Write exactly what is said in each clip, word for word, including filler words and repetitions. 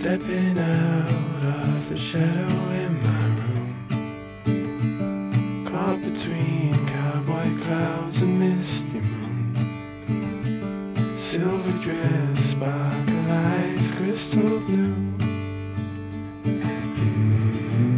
Stepping out of the shadow in my room, caught between cowboy clouds and misty moon. Silver dress, sparkle eyes, crystal blue. Mm-hmm.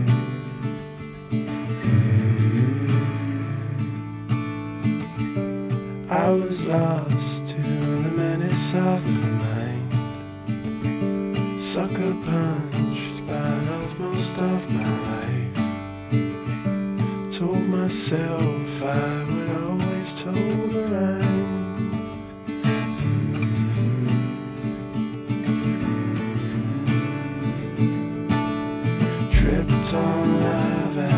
Mm-hmm. I was lost to the menace of the mind, sucker punched by love most of my life. Told myself I would always toe the line. Mm-hmm. Tripped on love